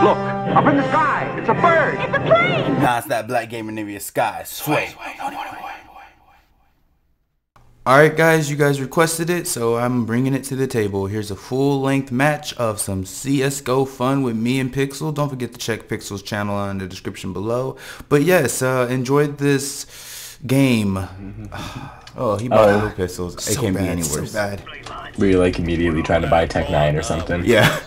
Look, up in the sky. It's a bird. It's a plane. Nah, it's that black gamer Nivea Sky. Sway. Alright guys, you guys requested it, so I'm bringing it to the table. Here's a full-length match of some CSGO fun with me and Pixel. Don't forget to check Pixel's channel in the description below. But yes, enjoyed this game. Oh, he bought little pistols. It can't be any worse. So bad. Were you like immediately trying to buy Tech 9 or something? Yeah.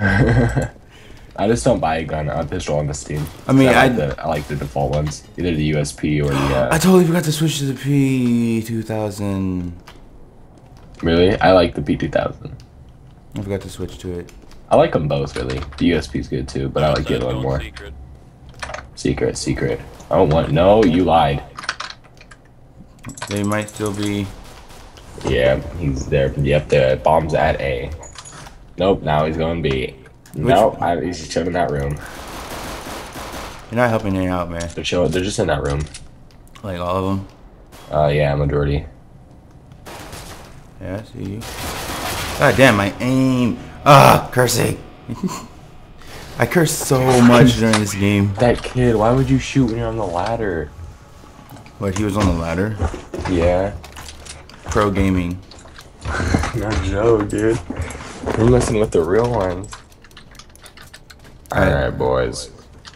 I just don't buy a pistol on the Steam. I mean, I like the default ones, either the USP or the. I totally forgot to switch to the P2000. Really, I like the P2000. I forgot to switch to it. I like them both, really. The USP is good too, but I like the other one more. Secret. I don't want. No, you lied. They might still be. Yeah, he's there. Yep, the bomb's at A. Nope, now he's going B. Nope, he's chilling in that room. You're not helping me out, man. They're chilling. They're just in that room. Like all of them? Yeah, majority. Yeah, I see you. God damn, my aim. Cursing. I cursed so much during this game. That kid, why would you shoot when you're on the ladder? What, he was on the ladder? Yeah. Pro gaming. No joke, dude. We're messing with the real ones. Alright, boys.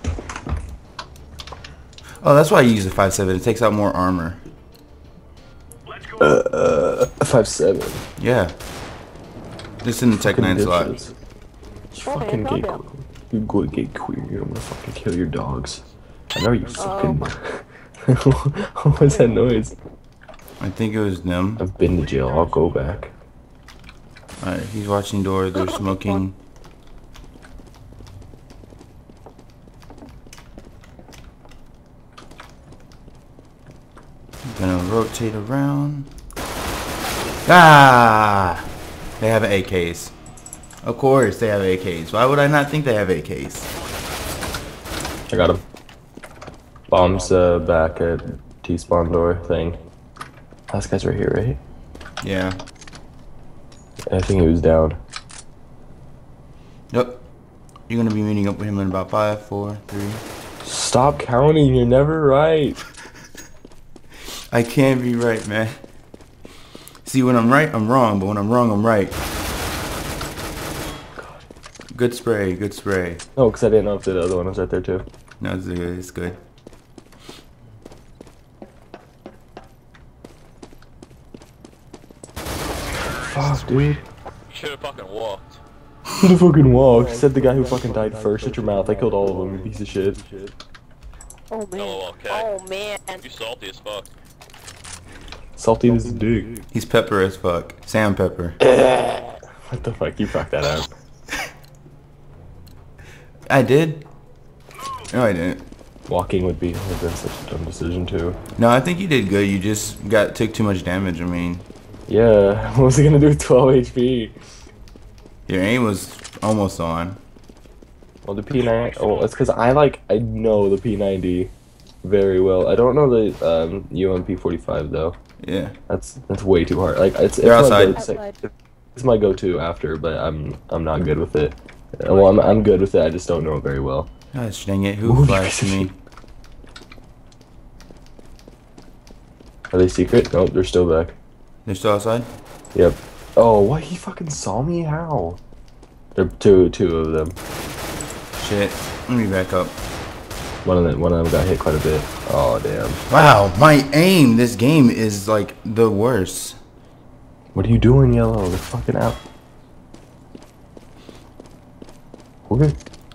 Oh, that's why I use the 5.7. It takes out more armor. 5.7. Yeah. Just in the Tech 9 slot. You fucking gay queer. You good gay queer. You're gonna fucking kill your dogs. I know you fucking. What was that noise? I think it was them. I've been to jail. I'll go back. Alright, he's watching door. They're smoking. Gonna rotate around. Ah! They have AKs. Of course they have AKs. Why would I not think they have AKs? I got him. Bombs back at T-spawn door thing. Last guy's right here, right? Yeah. I think he was down. Yep. You're gonna be meeting up with him in about 5, 4, 3. Stop counting. You're never right. I can't be right, man. See, when I'm right, I'm wrong, but when I'm wrong, I'm right. Good spray, good spray. Oh, because I didn't know if the other one was right there too. No, it's good, it's good. Fuck, dude. You should have fucking walked. Should have fucking walked. Said the guy who fucking died first. Shut your mouth. I killed all of them, you piece of shit. Oh man. LOLK. Oh man. You salty as fuck. Salty as a dick. He's pepper as fuck. Sam Pepper. What the fuck? You fucked that up. I did? No, I didn't. Walking would have been such a dumb decision too. No, I think you did good. You just took too much damage. I mean, yeah. What was he gonna do with 12 HP? your aim was almost on. Well, the P9. Oh, it's because I know the P90 very well. I don't know the UMP45 though. Yeah. That's way too hard. Like it's They're outside. It's my go-to after, but I'm not good with it. Well, I'm good with it. I just don't know it very well. Gosh dang it! Who flashed me? Are they secret? Nope, they're still back. They're still outside. Yep. Oh, what? He fucking saw me? How? There are two of them. Shit. Let me back up. One of them got hit quite a bit. Oh damn. Wow, my aim. This game is like the worst. What are you doing, Yellow? They're fucking out. Okay.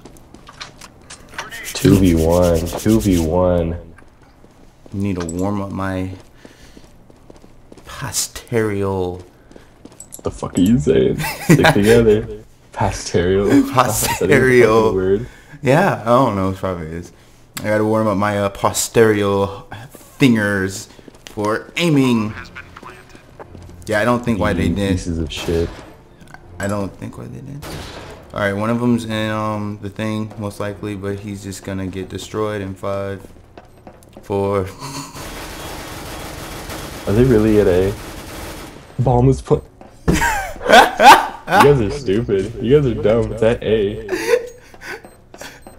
2v1. 2v1. Need to warm up my posterior. The fuck are you saying? Stick together. Posterior. Posterior. Word. Yeah, I don't know. It probably is. I gotta warm up my posterior fingers for aiming. Yeah, I don't think why they did. Pieces of shit. I don't think why they did. Alright, one of them's in the thing, most likely, but he's just gonna get destroyed in 5, 4. Are they really at A? Bomb was put. You guys are stupid. You guys are dumb. It's at A.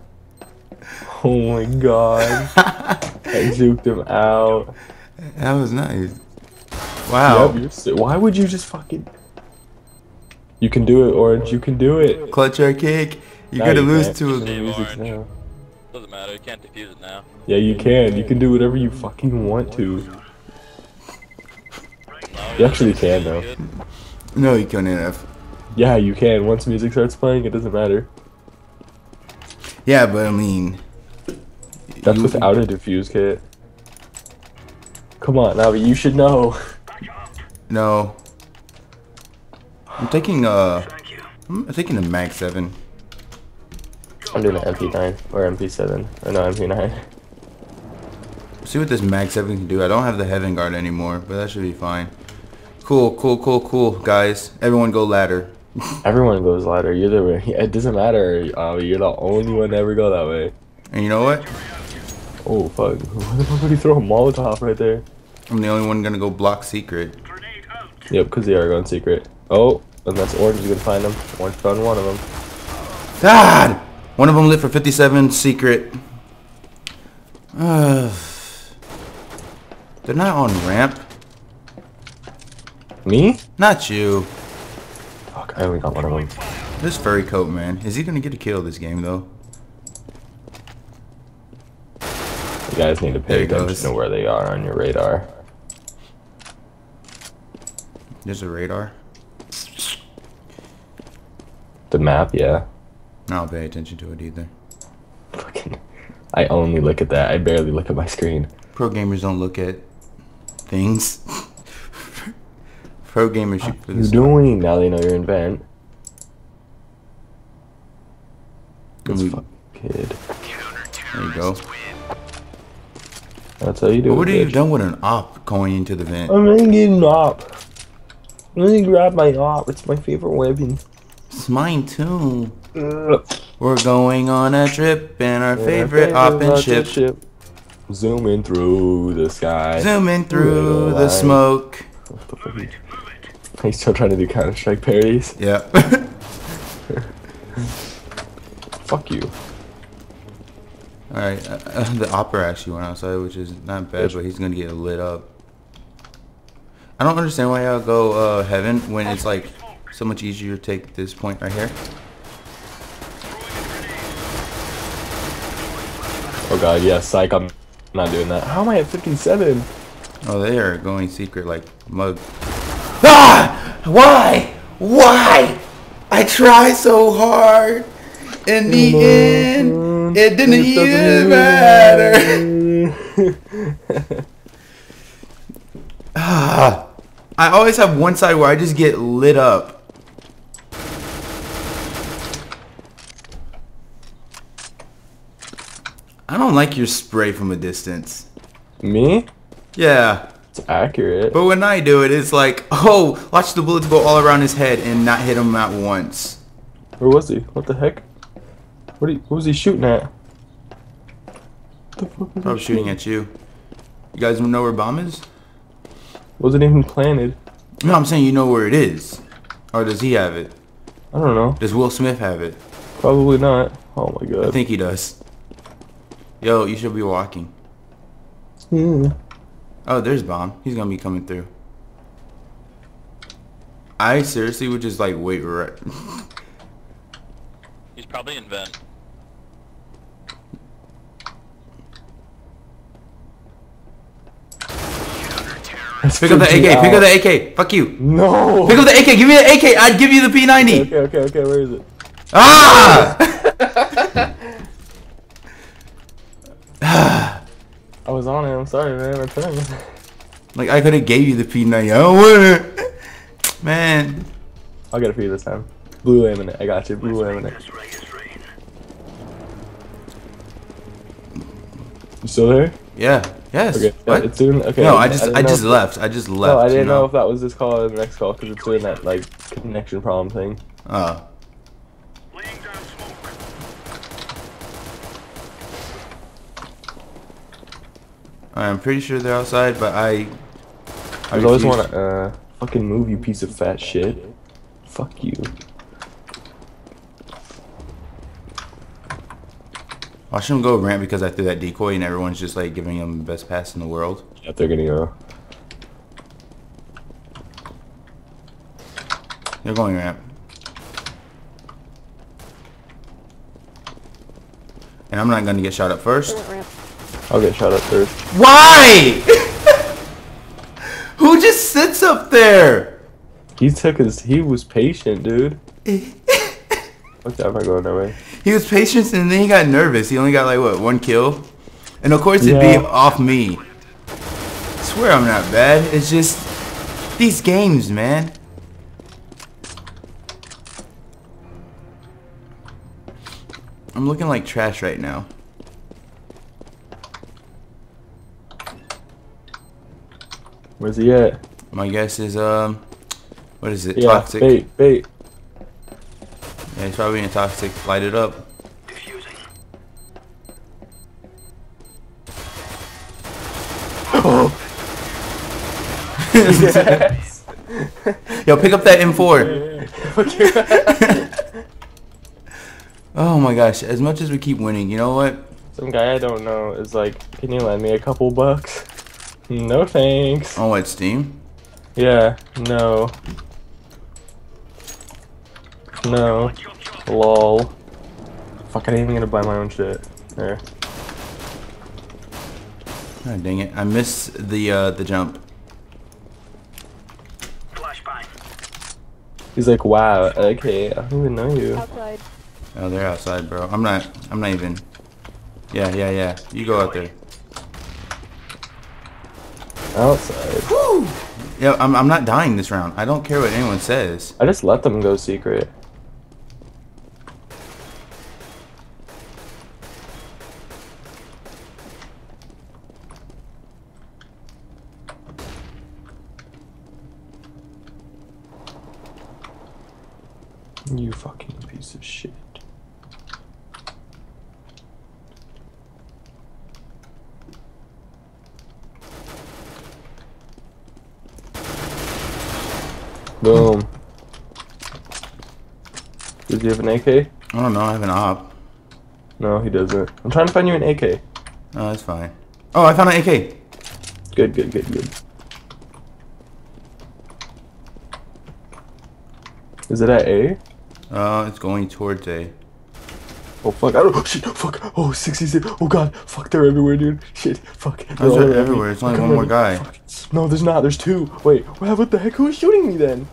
Oh my god. I juked him out. That was nice. Wow. Yep, why would you just fucking... You can do it, Orange. You can do it. Clutch our kick. You're Now gonna you lose can't. to The a... music's now. Doesn't matter, you can't defuse it now. Yeah, you can. You can do whatever you fucking want to. No, You actually can, though. good. No, you couldn't have. Yeah, you can. Once music starts playing, it doesn't matter. Yeah, but I mean... That's you- without a diffuse kit. Come on, Navi, you should know. No. I'm taking a Mag 7. I'm doing an MP9 or MP7. Or no, MP9. See what this Mag 7 can do. I don't have the Heaven Guard anymore, but that should be fine. Cool, guys. Everyone go ladder. Everyone goes ladder. You're the... It doesn't matter. You're the only one to ever go that way. And you know what? Oh, fuck. Why the fuck would he throw a Molotov right there? I'm the only one gonna go block secret. Yep, because they are going secret. Oh, and that's Orange is gonna find them. Orange found one of them. God! One of them lit for 57 secret. They're not on ramp. Me? Not you. Fuck, I only got one of them. This furry coat, man. Is he gonna get a kill this game, though? You guys need to There pay he goes. attention to where they are on your radar. There's a radar. The map, yeah. I don't pay attention to it either. Fucking... I only look at that. I barely look at my screen. Pro gamers don't look at things. Pro gamers shoot for What are the you doing? Now they know you're in vent. This Mm. fucking kid. There you go. That's how you do But it, what have you bitch. done with an op going into the vent? I'm gonna get an op. I'm gonna grab my op. It's my favorite weapon. It's mine too. We're going on a trip in our favorite op and ship. Zooming through the sky. Zooming through the Line. smoke. What the fuck? Are you still trying to do Counter-Strike parodies? Yeah. Fuck you. Alright, the opera actually went outside, which is not bad, but he's gonna get lit up. I don't understand why y'all go heaven when it's like so much easier to take this point right here. Oh god, yeah, psych, I'm not doing that. How am I at 57? Oh, they are going secret like mug. Ah! Why? Why? I try so hard. In the end, it didn't even matter. Ah, I always have one side where I just get lit up. I don't like your spray from a distance. Me? Yeah. It's accurate. But when I do it, it's like, oh, watch the bullets go all around his head and not hit him at once. Where was he? What the heck? What was he shooting at? What the fuck was I he was shooting at you. You guys know where bomb is? Wasn't even planted. No, I'm saying you know where it is. Or does he have it? I don't know. Does Will Smith have it? Probably not. Oh my I god. think he does. Yo, you should be walking. Yeah. Oh, there's bomb. He's gonna be coming through. I seriously would just like wait right. He's probably in vent. Pick up the AK. Pick up the AK. Fuck you. No. Pick up the AK. Give me the AK. I'd give you the P90. Okay. Where is it? Ah! I was on it. I'm sorry, man. I'm trying. Like I could have gave you the P90. I don't want it. Man. I'll get it for you this time. Blue laminate. I got you. Blue laminate. You still there? Yeah. Yes. Okay. Yeah, What? it's doing. Okay. No, I didn't just know- left. I just left. No, I you didn't know if that was this call or the next call because it's doing that like connection problem thing. Oh. I'm pretty sure they're outside, but I always refuse- want to fucking move, you piece of fat shit. Fuck you. Watch him go ramp because I threw that decoy and everyone's just like giving him the best pass in the world. Yeah, they're gonna go. They're going ramp. And I'm not gonna get shot up first. I'll get shot up first. Why? Who just sits up there? He was patient, dude. Fuck that, I'm not going that way. He was patient and then he got nervous. He only got like what, 1 kill? And of course it'd be off me. I swear I'm not bad. It's just these games, man. I'm looking like trash right now. Where's he at? My guess is what is it? Yeah, Toxic. bait. Yeah, he's probably in toxic. Light it up. Oh. Yes. Yo, pick up that M4. Oh my gosh, as much as we keep winning, you know what? Some guy I don't know is like, can you lend me a couple bucks? No thanks. Oh, what, Steam? Yeah, no. No. Lol. Fuck, I ain't even gonna buy my own shit. There. Oh, dang it. I missed the jump. He's like, wow, okay, I don't even know you. Outside. Oh, they're outside, bro. I'm not even. Yeah. You go out there. Outside. Woo! Yeah, I'm not dying this round. I don't care what anyone says. I just let them go secret. You fucking piece of shit. Boom. Does he have an AK? I don't know. I have an op. No, he doesn't. I'm trying to find you an AK. Oh, that's fine. Oh, I found an AK. Good. Is it at A? It's going towards A. Oh fuck, I don't, shit, fuck, oh 66, oh god, fuck, they're everywhere, dude, shit, fuck. Those are everywhere, it's only one more guy. Fuck. No, there's not, there's 2, wait, what the heck, who was shooting me then?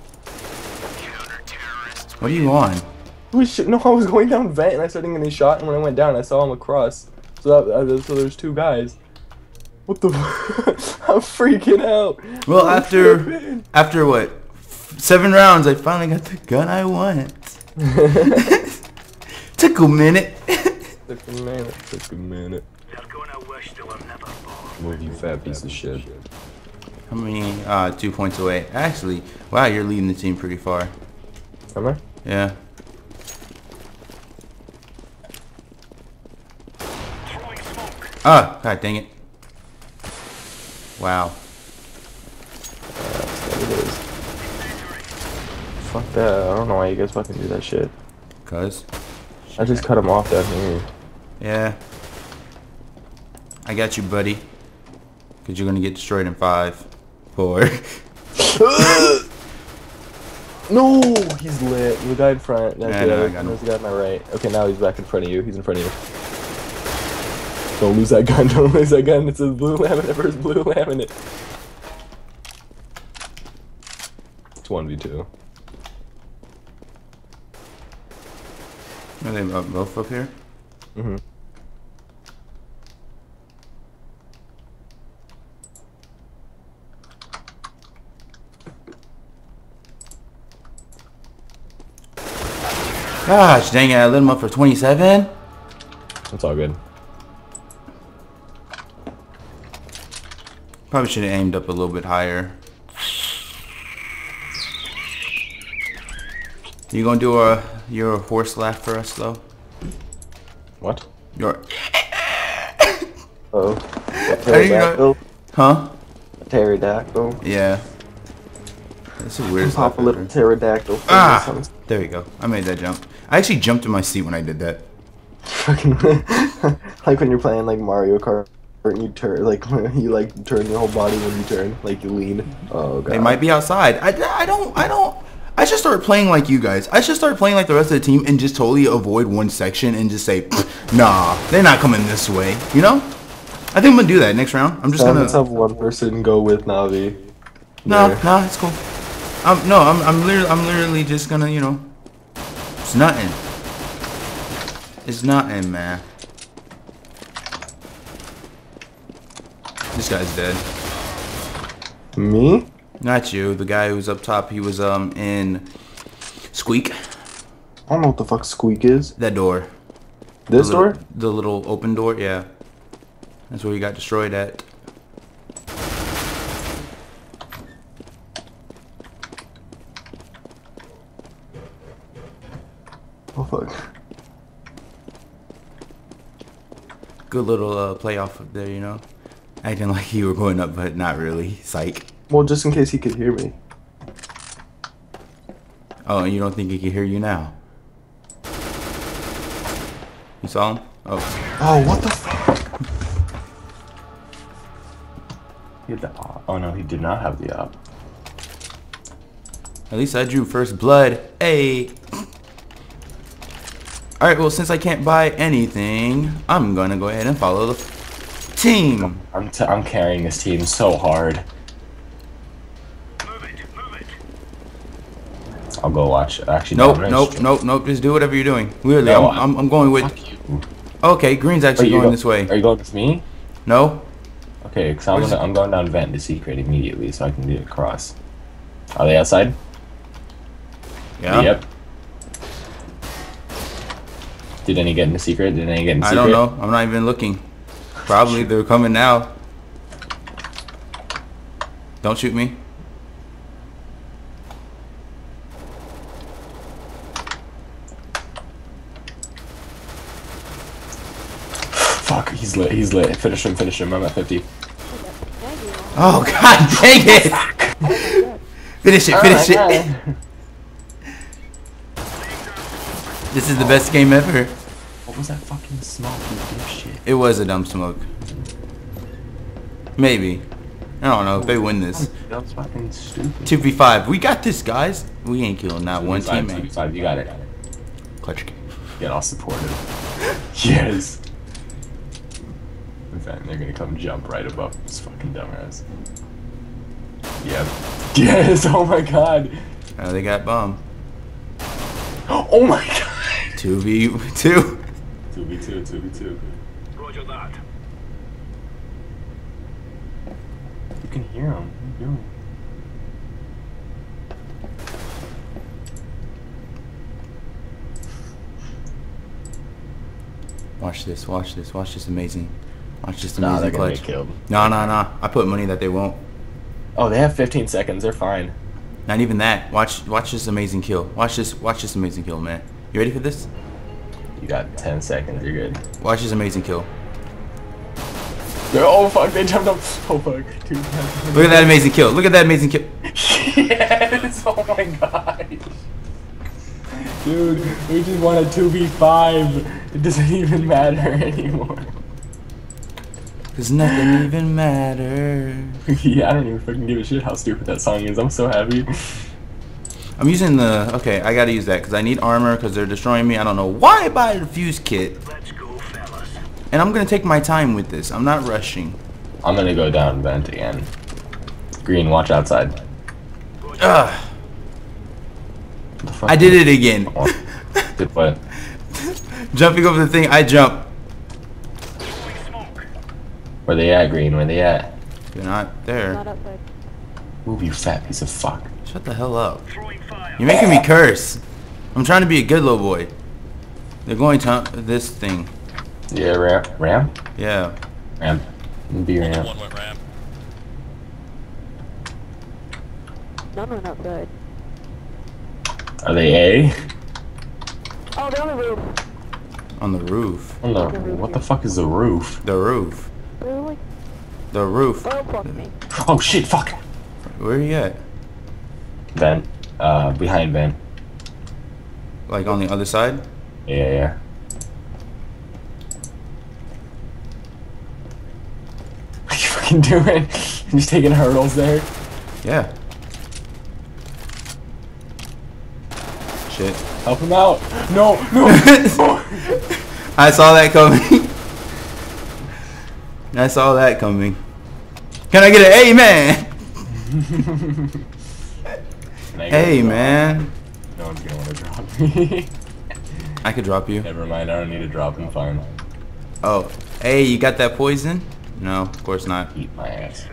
What are you on? Who was no, I was going down vent and I started getting shot, and when I went down, I saw him across, so there's 2 guys. What the I'm freaking out. Well, after what, 7 rounds, I finally got the gun I want. Took a minute. Took a minute. Move, you fat piece of shit. How many? 2 points away. Actually, wow, you're leading the team pretty far. Am I? Yeah. Ah, god dang it. Wow. That's what it is. Fuck that, I don't know why you guys fucking do that shit. Cuz? I just cut him off down here. Yeah. I got you, buddy. Cause you're gonna get destroyed in 5, 4. No, he's lit. The guy in front. That's Yeah, the no, other. I got him. There's the guy on my right. Okay, now he's back in front of you. He's in front of you. Don't lose that gun. Don't lose that gun. It's a blue laminate versus blue laminate. It's 1v2. Are they both up here? Mm-hmm. Gosh, dang it, I lit him up for 27? It's all good. Probably should have aimed up a little bit higher. You gonna do your horse laugh for us, though? What? Your... Uh-oh. How do you Pterodactyl? Huh? A pterodactyl? Yeah. That's a weird Pop a little pterodactyl. Ah! There we go. I made that jump. I actually jumped in my seat when I did that. Fucking Like when you're playing like Mario Kart and you turn, like you like turn your whole body when you turn, like you lean. Oh god. They might be outside. I should start playing like you guys. I should start playing like the rest of the team and just totally avoid one section and just say, nah, they're not coming this way. You know? I think I'm gonna do that next round. I'm just gonna. Let's have one person go with Navi. No, There. no, it's cool. I'm literally just gonna, you know. It's nothing. It's nothing, man. This guy's dead. Me? Not you. The guy who's up top. He was in Squeak. I don't know what the fuck Squeak is. That door. This The door? little- The little open door. Yeah. That's where he got destroyed at. Oh fuck. Good little playoff up there, you know. Acting like you were going up, but not really. Psych. Well, just in case he could hear me. Oh, and you don't think he can hear you now? You saw him? Oh. Oh, what the fuck? He had the op. Oh no, he did not have the op. At least I drew first blood. Hey. Alright, well, since I can't buy anything, I'm gonna go ahead and follow the team. I'm carrying this team so hard. I'll go watch. Actually, Nope, no, nope. Just do whatever you're doing. Weirdly, No, I'm going with. Fuck you. Okay, green's actually going this way. Are you going with me? No? Okay, because I'm going down vent to secret immediately, so I can do it across. Are they outside? Yeah. Yep. Did any get in the secret? Did any get in the I secret? don't know. I'm not even looking. Probably they're coming now. Don't shoot me. Fuck, he's lit. He's lit. Finish him. I'm at 50. Oh god dang it! Finish it. This is the best game ever. What was that fucking smoke, you dipshit? It was a dumb smoke. Maybe. I don't know if they win this. That was fucking stupid. 2v5. We got this, guys. We ain't killing not one 2v5, teammate. 2v5, you got it. Clutch game. Get all supportive. Yes. In fact, they're gonna come jump right above this fucking dumbass. Yep. Yes, oh my god. Oh, they got bomb. Oh my god. 2v2. 2v2. Roger that. You can hear him. What are you doing? Watch this amazing. Watch this Nah, amazing they're gonna clutch. get killed. Nah. I put money that they won't. Oh, they have 15 seconds. They're fine. Not even that. Watch this amazing kill. Watch this amazing kill, man. You ready for this? You got 10 seconds. You're good. Watch this amazing kill. Oh fuck! They jumped up. Oh fuck! Dude. Look at that amazing kill. Look at that amazing kill. Yes! Oh my god! Dude, we just won a 2v5. It doesn't even matter anymore. Cause nothing even matters. Yeah, I don't even fucking give a shit how stupid that song is. I'm so happy. I'm using the... Okay, I gotta use that because I need armor because they're destroying me. I don't know why I buy a fuse kit. Let's go, fellas. And I'm gonna take my time with this. I'm not rushing. I'm gonna go down vent again. Green, watch outside. Ugh. What the fuck? I did it again. Did what? Jumping over the thing, I jump. Where they at, Green? Where they at? You're not there. Not outside. Move, you fat piece of fuck. Shut the hell up. You're making me curse. I'm trying to be a good little boy. They're going to this thing. Yeah, ramp? Yeah. Ramp. Be ramp. One went ramp. None went outside. Are they A? Oh, they're on the roof. On the roof. Oh, no. What the fuck is the roof? The roof. They're like, The roof. oh, fuck me. Oh shit, fuck! Where are you at? Vent. Behind vent. Like on the other side? Yeah. fucking doing? Just taking hurdles there. Yeah. Shit. Help him out. No, no. I saw that coming. I saw that coming. Can I get an amen? Hey, man. No one's gonna want to drop me. I could drop you. Never mind, I don't need to drop him, fine. Oh, hey, you got that poison? No, of course not. Eat my ass.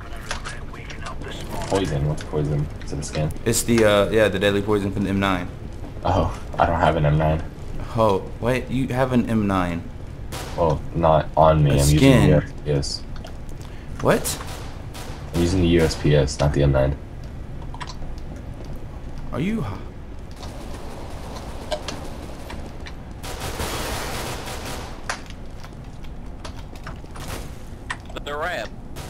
Poison, what's poison? Is it a skin? It's the, yeah, the deadly poison from the M9. Oh, I don't have an M9. Oh, wait, you have an M9. Well, not on me, A I'm skin. using the USPS. What? I'm using the USPS, not the M9. Are you... The ramp.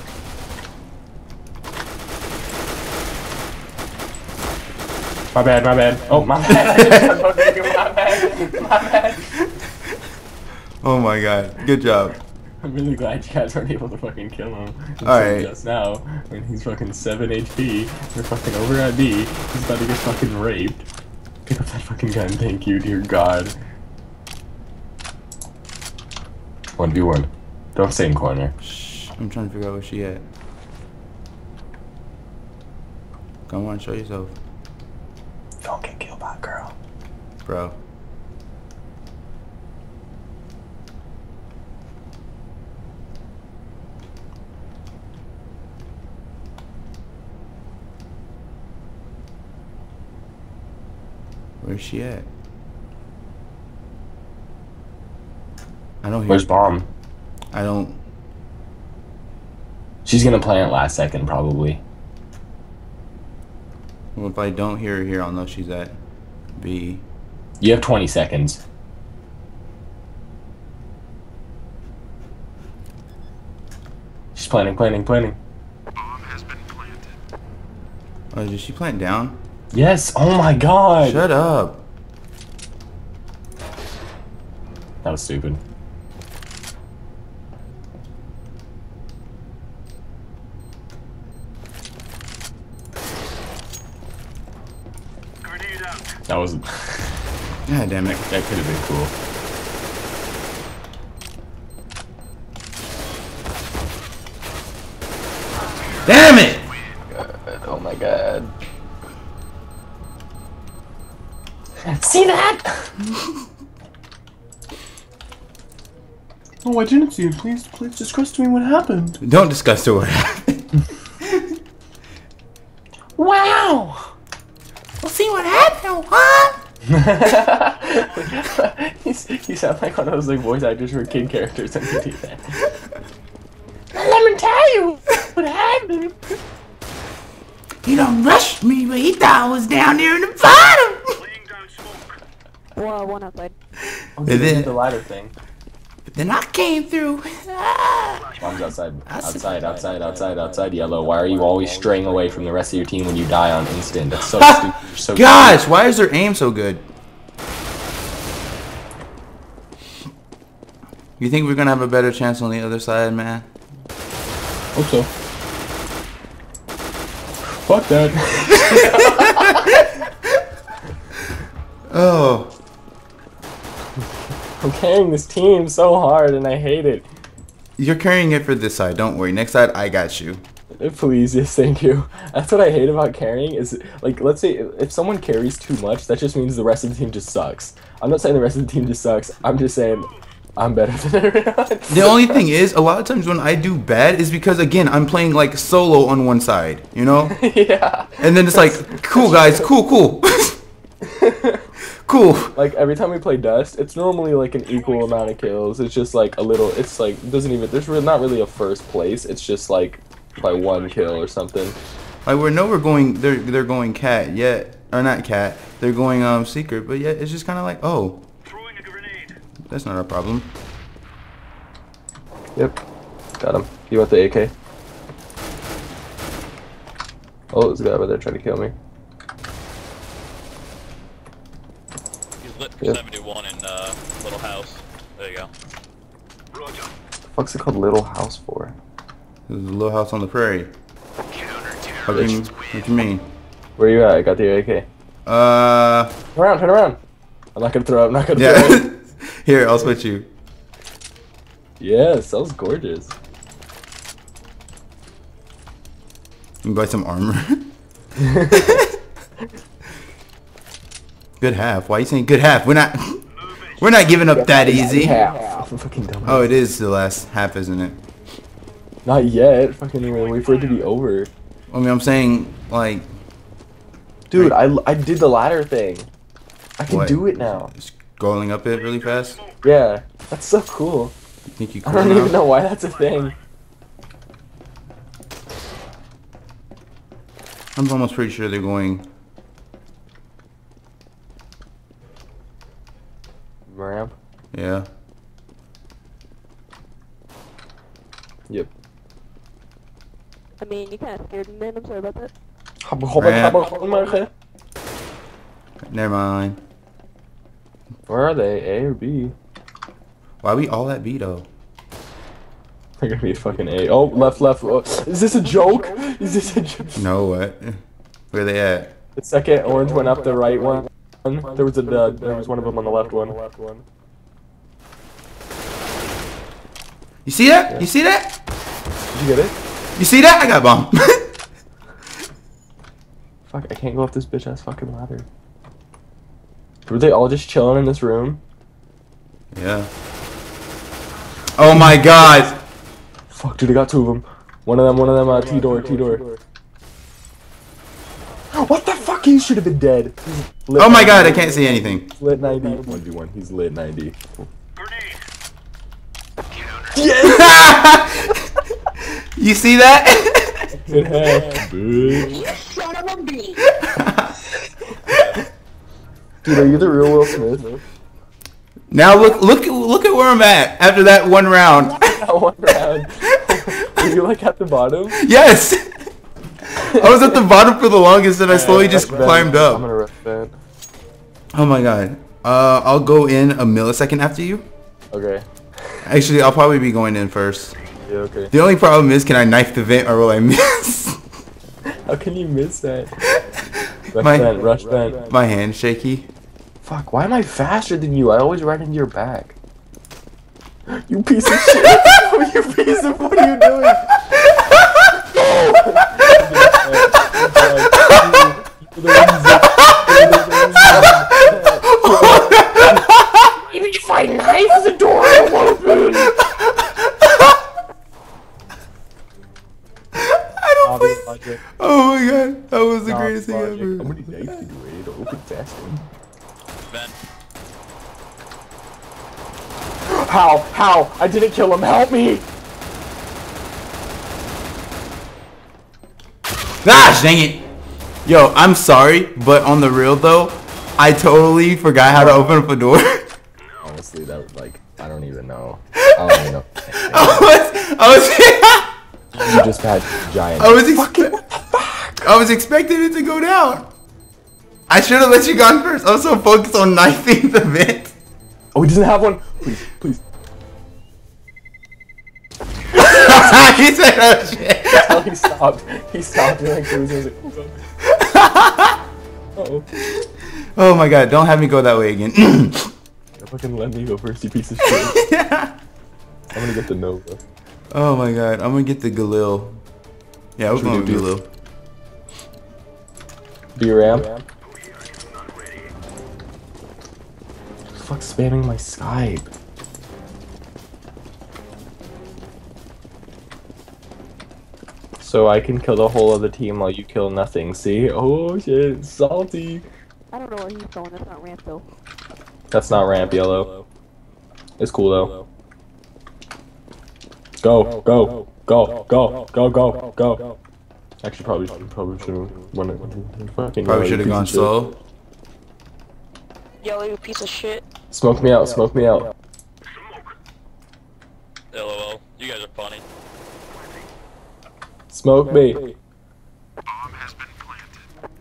My bad, my bad. Oh, my bad. My bad. My bad. Oh my god, good job. I'm really glad you guys weren't able to fucking kill him. Alright. Just now, when he's fucking 7 HP, we're fucking over at B, he's about to get fucking raped. Pick up that fucking gun, thank you, dear God. 1v1. Don't stay in corner. Shh, I'm trying to figure out where she at. Come on, show yourself. Don't get killed by a girl. Bro. Where's she at? I don't hear. Where's Bomb? I don't. She's gonna plant last second, probably. Well, if I don't hear her here, I'll know she's at B. You have 20 seconds. She's planting. Oh, did she plant down? Yes, oh my God! Shut up. That was stupid. Grenade out. That was... God damn it. That could have been cool. Damn it! God, oh my God. See that? Oh, I didn't see it. Please discuss to me what happened. Don't discuss the word. Wow! We'll see what happened, huh? You sound like one of those like voice actors for kid characters when you do that. Let me tell you what happened. He done rushed me, but he thought I was down there in the bottom. Laying down smoke. Well, one outside. Oh, And then- the ladder thing. But then I came through. Mom's outside. Outside, yellow. Why are you always straying away from the rest of your team when you die on instant? That's so stupid. You're so Gosh, why is their aim so good? You think we're gonna have a better chance on the other side, man? Hope so. Fuck that. Oh. I'm carrying this team so hard and I hate it. You're carrying it for this side. Don't worry. Next side, I got you. Please, yes, thank you. That's what I hate about carrying is, like, let's say if someone carries too much, that just means the rest of the team just sucks. I'm not saying the rest of the team just sucks. I'm just saying I'm better than everyone. The only thing is, a lot of times when I do bad is because, again, I'm playing, like, solo on one side, you know? Yeah. And then it's like, cool, guys, cool. Cool. Like, every time we play Dust, it's normally, like, an equal amount of kills. It's just, like, a little, it's, like, doesn't even, there's not really a first place. It's just, like, by one kill or something. Like, we're going, they're going cat, yet, or not cat, they're going, secret, but yet it's just kind of like, oh, Throwing a grenade. that's not our problem. Yep. Got him. You want the AK? Oh, there's a guy over there trying to kill me. He's lit for Yep. 71 in Little House. There you go. Roger. The fuck's it called Little House for? There's a little house on the prairie. What you mean? Where you at? I got the AK. Turn around. I'm not gonna throw up. I'm not gonna throw up. Yeah. Here, I'll switch you. Yes, that was gorgeous. You can buy some armor. Good half. Why are you saying good half? We're not giving up that easy. Half. I'm fucking dumb. Oh, it is the last half, isn't it? Not yet. Fucking wait for it to be over. I mean, I'm saying like, Dude, I did the ladder thing. I can What? do it now. scrolling up it really fast. Yeah, that's so cool. You think you I cool don't now? even know why that's a thing. I'm almost pretty sure they're going. Ramp. Yeah. Yep. I mean, you kind of scared me, man. I'm sorry about that. Never mind. Where are they? A or B? Why we all at B though? They're gonna be a fucking A. Oh, left. Oh, is this a joke? Is this a joke? No, what? Where they at? The second orange went up the right one. There was one of them on the left one. You see that? You see that? Did you get it? You see that? I got bombed. Fuck, I can't go up this bitch ass fucking ladder. Were they all just chilling in this room? Yeah. Oh my god. Fuck, dude, I got two of them. One of them, T-door. What the fuck? He should have been dead. Oh my god, I can't see anything. He's lit 90. 1v1, he's lit 90. Grenade. You see that? Good heck, bitch. Son of a bitch! Dude, are you the real Will Smith? Now look at where I'm at after that one round. That one round. Were you like at the bottom? Yes. I was at the bottom for the longest and I slowly just climbed I'm up. gonna ref that. Oh my god. I'll go in a millisecond after you. Okay. Actually, I'll probably be going in first. Yeah, okay. The only problem is, can I knife the vent or will I miss? How can you miss that? Rush vent. My hand's shaky. Fuck, why am I faster than you? I always run into your back. You piece of shit! You piece of, what are you doing? Even if I knife the door, I won't move. Oh my god, that was the greatest thing How ever. many knives did you ready to open faster? Ben. How? I didn't kill him, help me! Gosh, dang it. Yo, I'm sorry, but on the real though, I totally forgot how to open up a door. Honestly, that was like, I don't even know. I don't even know. You just had giant. I was expecting it to go down. I should have let you go first. I was so focused on knifing the vent. Oh, he doesn't have one? Please. He said, oh shit. Oh, he stopped. He stopped doing cruising. Uh-oh. Oh my god, don't have me go that way again. Fucking let me go first, you piece of shit. I'm gonna get the Nova. Oh my god, I'm gonna get the Galil. Yeah, we're going with Galil. B ramp. Fuck spamming my Skype. So I can kill the whole of the team while you kill nothing, see? Oh shit, salty. I don't know where he's going. That's not ramp, though. That's not ramp, yellow. It's cool though. Go. Actually, probably should have won it. Fucking Probably should have gone slow. Yellow, you piece of shit. Smoke me out. LOL. You guys are funny. Smoke me. Bomb has been planted.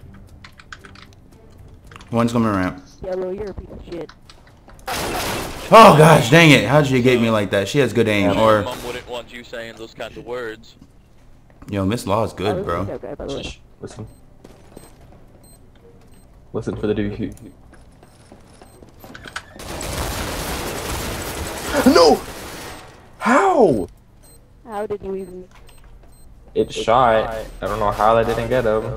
One's coming ramp. Yellow, you're a piece of shit. Oh gosh, dang it! How'd you get me like that? She has good aim. Your Or mom wouldn't want you saying those kinds of words. yo, Miss Law is good, bro. Okay, by the way. Listen. Listen for the dude. No! How? How did you even? It shot. I don't know how that didn't get him.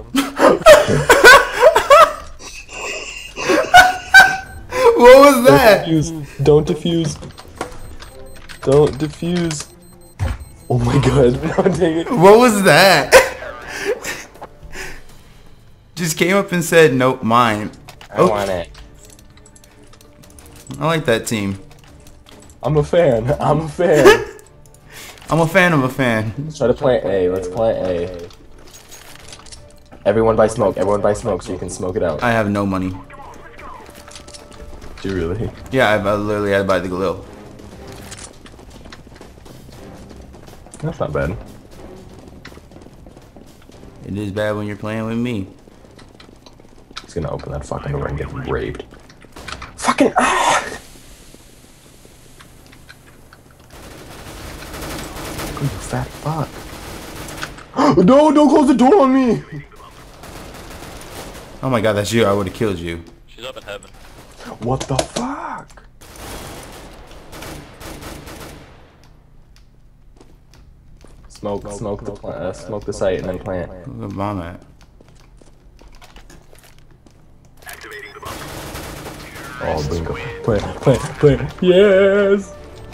What was that? Don't defuse. Don't defuse. Oh my god. No, dang it. What was that? Just came up and said, nope, mine. I want it. I like that team. I'm a fan. I'm a fan. I'm a fan of a fan. Let's try to plant A. Let's plant A. Everyone buy smoke. Everyone buy smoke so you can smoke it out. I have no money. Do you really? Yeah, I literally had to buy the Galil. That's not bad. It is bad when you're playing with me. He's gonna open that fucking door and get raped. Fucking ah! You fat fuck. No, don't close the door on me! Oh my god, that's you. I would have killed you. She's up in heaven. What the fuck? Smoke the site and then plant. Where's the bomb at? Oh, bingo. Plant. Yes!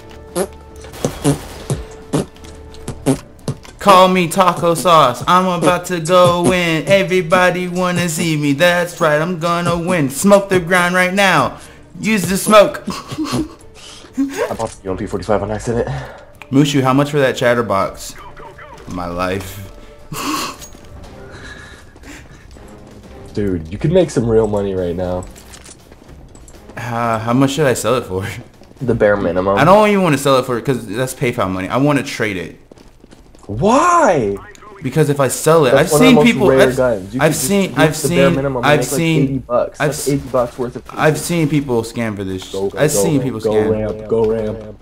Call me taco sauce. I'm about to go in. Everybody wanna see me. That's right. I'm gonna win. Smoke the ground right now. Use the smoke. I bought the UMP45 on accident. Mushu, how much for that chatterbox? My life. Dude, you could make some real money right now. How much should I sell it for? The bare minimum. I don't even want to sell it for because that's PayPal money. I want to trade it. Why? Because if I sell it, That's I've one of the seen most people. rare guns. You could just use the bare minimum and make like 80 bucks. That's 80 bucks worth of. I've seen people scam for this. I've seen people scam. Go ramp.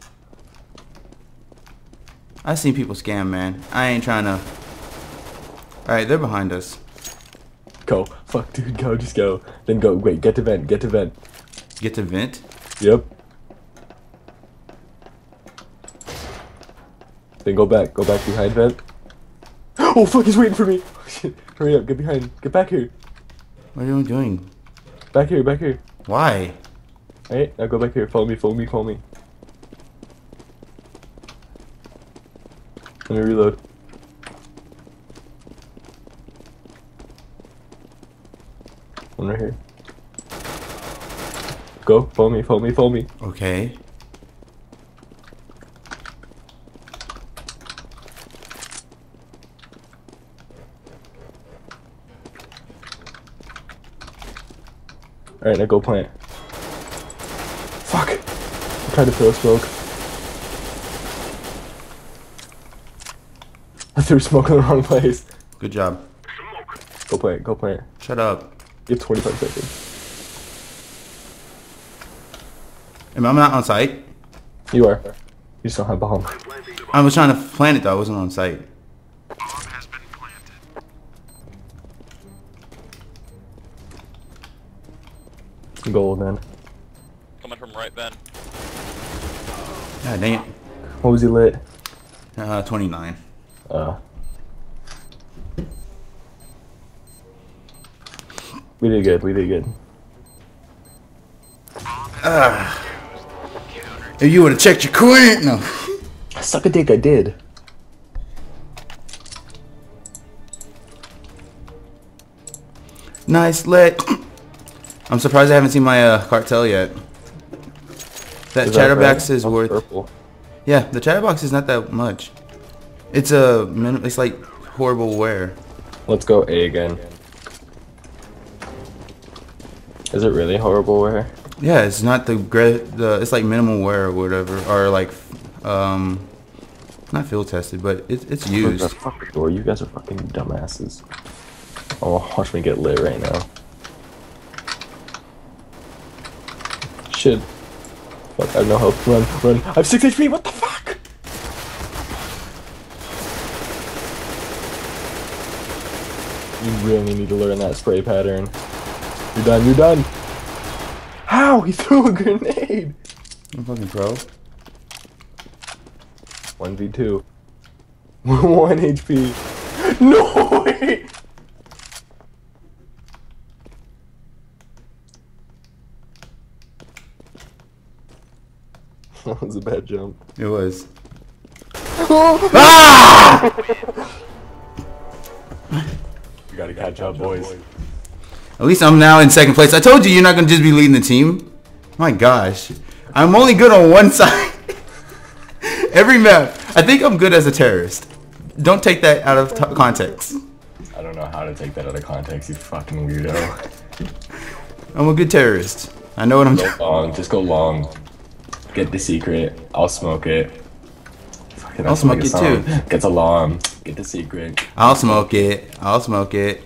I've seen people scam, man. I ain't trying to. All right, they're behind us. Go. Fuck, dude, go. Just go. Then go. Wait, get to vent. Get to vent. Get to vent. Yep. Then go back. Go back behind vent. Oh fuck, he's waiting for me. Shit. Hurry up. Get behind. Get back here. What are you doing? Back here. Back here. Why? Alright, now go back here. Follow me. Follow me. Follow me. Let me reload. One right here. Go. Follow me. Follow me. Follow me. Okay. Alright, now go plant. Fuck! I'm trying to throw smoke. I threw smoke in the wrong place. Good job. Go plant, go plant. Shut up. You have 25 seconds. Am I not on site? You are. You just don't have bomb. I was trying to plant it though. I wasn't on site. Bomb has been planted. Gold, man. Coming from right, Ben. God dang it. What was he lit? 29. We did good, we did good. If you would have checked your coin, no. Suck a dick, I did. Nice lit. I'm surprised I haven't seen my cartel yet. That chatterbox is worth. Purple. Yeah, the chatterbox is not that much. It's a it's like horrible wear. Let's go A again. Is it really horrible wear? Yeah, it's not it's like minimal wear or whatever, or like not field tested, but it's used. Fuck the door. You guys are fucking dumbasses. Oh, watch me get lit right now. Shit. Fuck, I have no health. Run, run. I have 6 HP. What the fuck? You really need to learn that spray pattern. You're done. You're done. How? He threw a grenade. I'm fucking pro. 1v2. 1 HP. No way. That was a bad jump. It was. We gotta catch up, boys. At least I'm now in second place. I told you you're not gonna just be leading the team. My gosh, I'm only good on one side. Every map, I think I'm good as a terrorist. Don't take that out of context. I don't know how to take that out of context, you fucking weirdo. I'm a good terrorist. I know what I'm Go doing. long, just go long. Get the secret. I'll smoke it. Fucking, I'll that's like smoke a it song. too. Get alarm. Get the secret. I'll smoke it. I'll smoke it.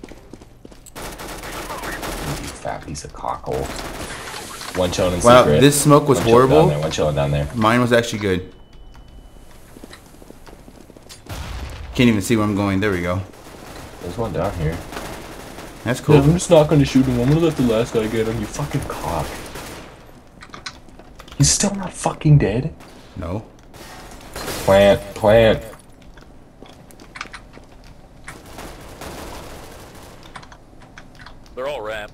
You fat piece of cockle. One chilling in Wow, secret. this smoke was One chilling down horrible. there, one chilling down there. Mine was actually good. Can't even see where I'm going. There we go. There's one down here. That's cool. Yeah, I'm just not gonna shoot him. I'm gonna let the last guy get him. You fucking cock. He's still not fucking dead. No. Plant, plant. They're all ramp.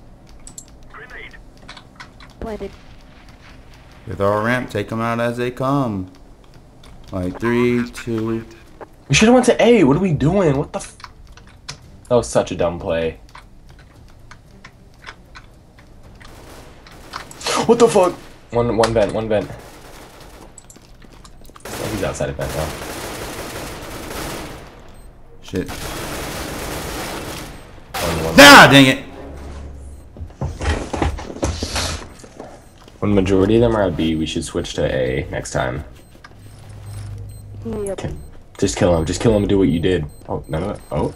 Planted. With our ramp, take them out as they come. Like 3, 2. We should have went to A. What are we doing? What the f— That was such a dumb play. What the fuck? One vent, one vent. Oh, he's outside of vent now. Shit. One. Ah, dang it. When the majority of them are at B, we should switch to A next time. Yep. Okay. Just kill him. Just kill him and do what you did. Oh, none of it. Oh.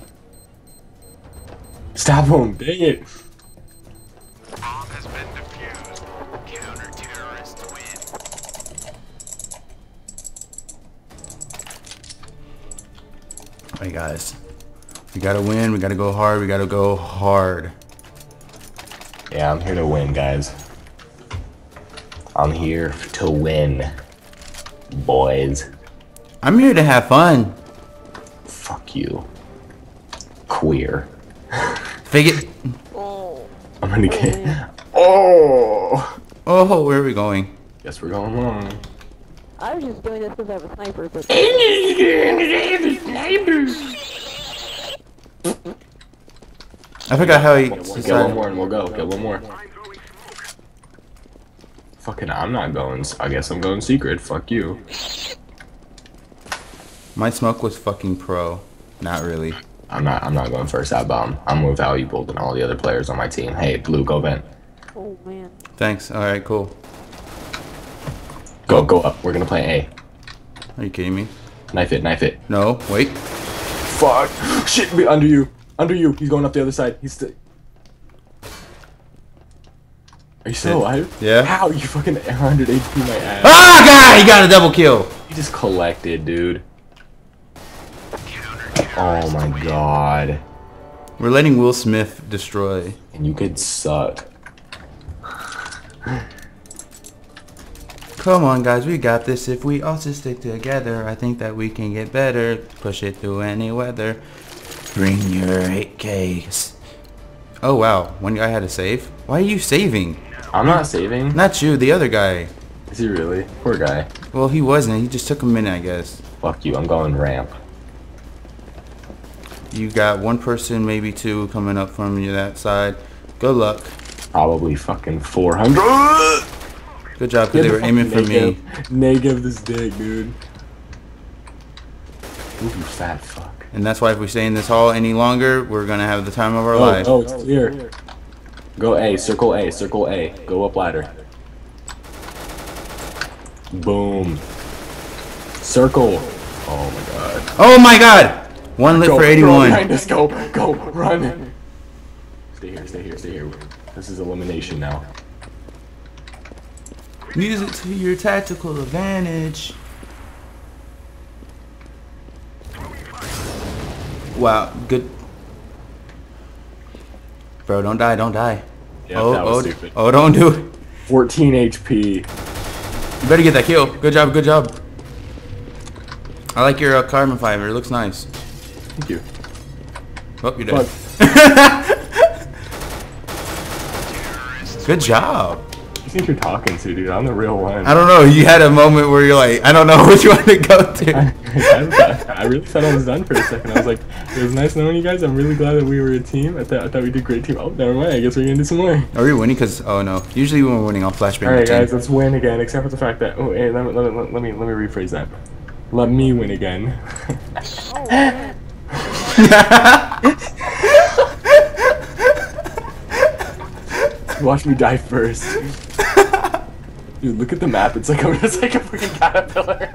Stop him. Dang it. Bomb has been defused. Counter-terrorists win. Alright, guys. We gotta win. We gotta go hard. We gotta go hard. Yeah, I'm here to win, guys. I'm here to win, boys. I'm here to have fun. Fuck you. Queer. Fake it. Oh. I'm gonna get— Oh! Oh, where are we going? Guess we're going long. I was just doing this because I have a sniper, but I forgot how he Get one decided. more and we'll go. Get one more. Fucking, I'm not going. I guess I'm going secret. Fuck you. My smoke was fucking pro. Not really. I'm not going first at bomb. I'm more valuable than all the other players on my team. Hey, blue, go vent. oh man. Thanks. Alright, cool. Go up. We're gonna play Are you kidding me? A. Knife it, knife it. No, wait. Fuck! Shit, be under you. Under you. He's going up the other side. He's still— Are you still alive? Yeah. How? You fucking 100 HP my ass. Ah, God! He got a double kill. You just collected, dude. Oh my god. We're letting Will Smith destroy. And you could suck. Come on, guys, we got this. If we also stick together, I think that we can get better. Push it through any weather. Bring your 8Ks. Oh, wow. One guy had to save? Why are you saving? I'm not saving. Not you, the other guy. Is he really? Poor guy. Well, he wasn't. He just took a minute, I guess. Fuck you. I'm going ramp. You got one person, maybe two, coming up from you that side. Good luck. Probably fucking 400. Good job, because they were aiming for me. Negative this dick, dude. Ooh, you fat fuck. And that's why if we stay in this hall any longer, we're going to have the time of our Oh, life. oh, it's clear. Go A, circle A, circle A. Go up ladder. Boom. Circle. Oh my god. Oh my god! One lit Go, for Go 81. behind us, go, run. Stay here, stay here, stay here. This is elimination now. Use it to your tactical advantage. Wow, good. Bro, don't die, don't die. Yeah, that was stupid. Oh, don't do it. 14 HP. You better get that kill. Good job, good job. I like your carbon fiber. It looks nice. Thank you. Oh, you're dead. Fuck. Good job. You think you're talking to, dude? I'm the real one. I don't know. You had a moment where you're like, I don't know which one to go to. I really thought I was done for a second. I was like, it was nice knowing you guys. I'm really glad that we were a team. I thought we did great team. Oh, never mind. I guess we're gonna do some more. Are we winning? Cause oh no. Usually when we're winning, I'll flashbang. All right, guys, let's win again. Except for the fact that hey, let me rephrase that. Let me win again. Watch me die first. Dude, look at the map. It's like a freaking caterpillar.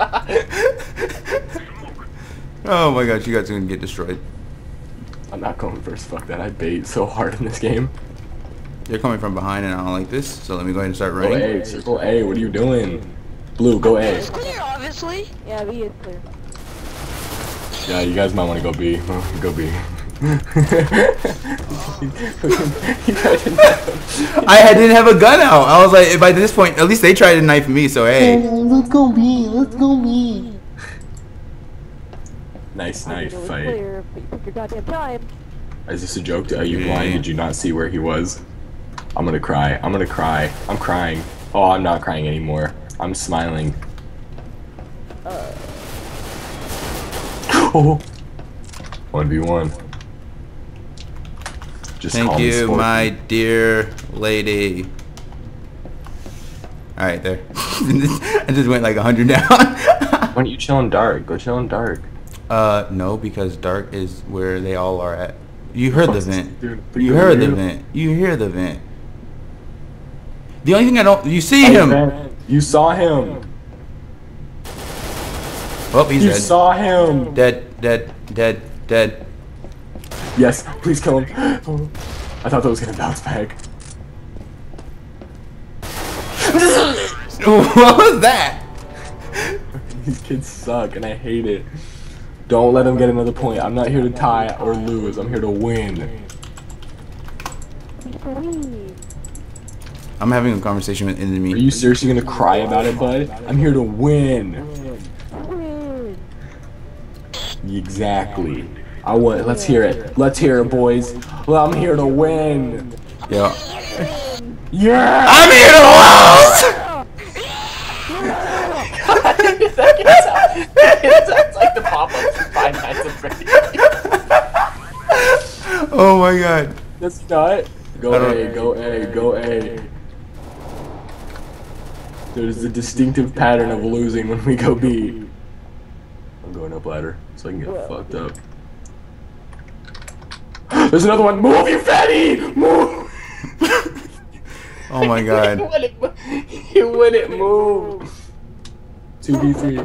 Oh my gosh, you guys are gonna get destroyed. I'm not going first. Fuck that. I bait so hard in this game. They're coming from behind and I don't like this. So let me go ahead and start Go running. A. Circle A. What are you doing? Blue, go A. It's clear, obviously. Yeah, B is clear. Yeah, you guys might want to go B. Go B. I didn't have a gun out. I was like, by this point, at least they tried to knife me. So hey. Let's go B. Let's go B. Nice knife It's fight. clear, but you took your goddamn time. Is this a joke? Are you blind? Did you not see where he was? I'm gonna cry. I'm gonna cry. I'm crying. Oh, I'm not crying anymore. I'm smiling. Oh. 1v1. Just Thank call me you, Scorpion. my dear lady. Alright, there. I just went like 100 down. Why don't you chill in dark? Go chill in dark. No, because dark is where they all are at. You heard the vent. Dude, You heard the vent. You hear the vent. The only thing I don't... You see Hey, him! man, you saw him. Oh, he's You dead. saw him. Dead, dead, dead, dead. Yes, please kill him. I thought that was gonna bounce back. What was that? These kids suck, and I hate it. Don't let them get another point. I'm not here to tie or lose. I'm here to win. I'm having a conversation with Are enemy. you seriously gonna cry about it, bud? I'm here to win. Exactly. I want. Let's hear it. Let's hear it, boys. Well, I'm here to win. Yo. Yeah. I'm here to It sounds like the pop-up from Five Nights at Freddy's. lose! Oh my god. That's not. Go A. Go A. Go A. There's a distinctive pattern of losing when we go B. I'm going up ladder so I can get fucked up. There's another one. Move, you fatty! Move! Oh my god. You wouldn't move. 2v3.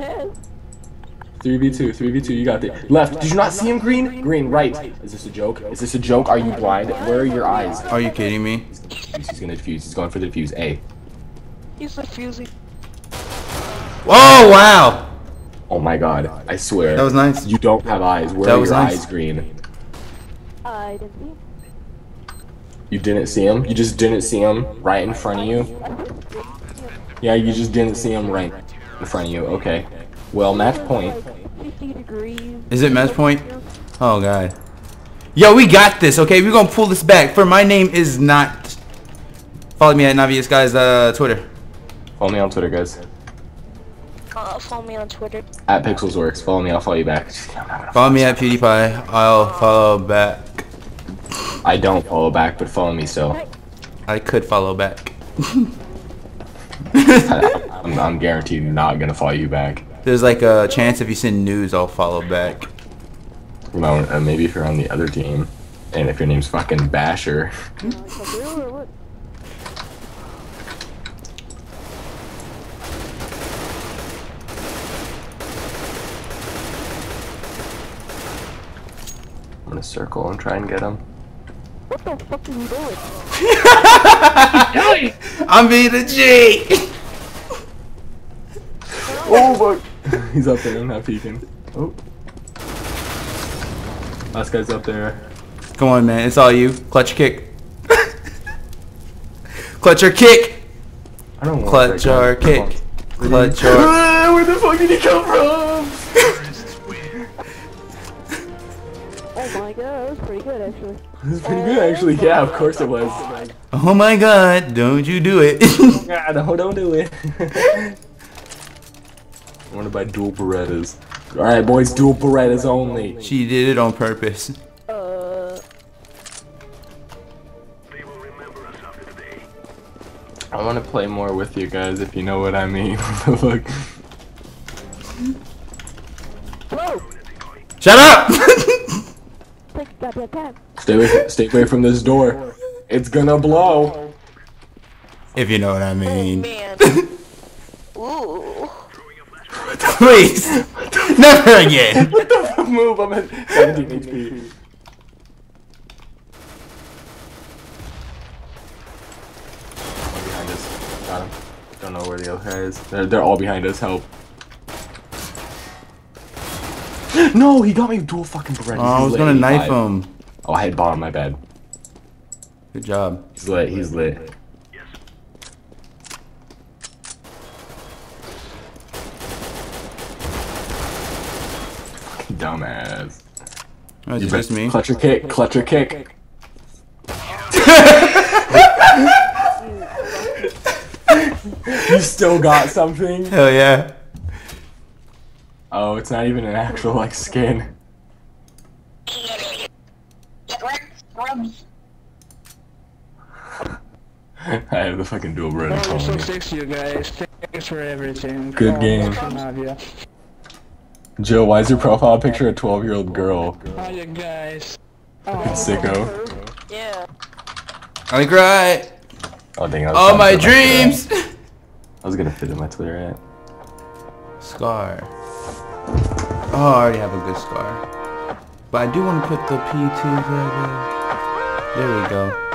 3v2. 3v2. You got it. Left. Did you not see him? Green. Green. Right. Is this a joke? Is this a joke? Are you blind? Where are your eyes? Are you kidding me? He's gonna defuse. He's going for the defuse. A. He's defusing. Oh wow. Oh my god. I swear. That was nice. You don't have eyes. Where That are was your nice. eyes, Green? I didn't see him. You didn't see him? You just didn't see him right in front of you? Yeah, you just didn't see him right in front of you. Okay. Well, match point. 50 degrees. Is it match point? Oh god. Yo, we got this, okay? We're gonna pull this back. For my name is not. Follow me at Navius Guys Twitter. Follow me on Twitter, guys. Follow me on Twitter. At PixelsWorks. Follow me, I'll follow you back. Follow me at PewDiePie. I'll follow back. I don't follow back, but follow me so. I could follow back. I'm guaranteed not gonna follow you back. There's like a chance if you send news, I'll follow back. No, maybe if you're on the other team. And if your name's fucking Basher. I'm gonna circle and try and get him. What the fuck are you doing? I'm being a G. Oh my! He's up there. I'm not peeking. Oh. Last guy's up there. Come on, man. It's all you. Clutch your kick. Clutch your kick. I don't want Clutch that guy. your kick. Clutch your. Where the fuck did he come from? Terrorists win. Oh my god, that was pretty good actually. This is pretty good, actually. Yeah, of course it was. Oh my God! Don't you do it. God, don't do it. I want to buy dual Berettas. Alright, boys, dual Berettas only. She did it on purpose. They will remember us after today. I want to play more with you guys, if you know what I mean. Look. Whoa! Shut up! Take a goddamn time. Stay away from this door. It's gonna blow. If you know what I mean. Man. Ooh. Please! Never again! Move, I'm at 17 HP. One behind us. Got him. Don't know where the other guy is. They're all behind us. Help. No, he got me dual fucking Berettas. Oh, I was gonna knife him. Oh, I hit bottom, my bad. Good job. He's lit, he's lit. Fucking dumbass. Oh, it's just me. Clutch your kick, clutch your kick. You still got something? Hell yeah. Oh, it's not even an actual, like, skin. I have the fucking dual Beretta Oh, so phone. six you guys. Thanks for everything. Good game. Love ya. Joe, why is your profile picture a 12-year-old girl? How you guys? Fucking sicko. Yeah. I cry. Oh, dang, I was All trying my to fit dreams. Twitter ad. I was gonna fit in my Twitter ad. Scar. Oh, I already have a good scar. But I do want to put the P2 there. There we go.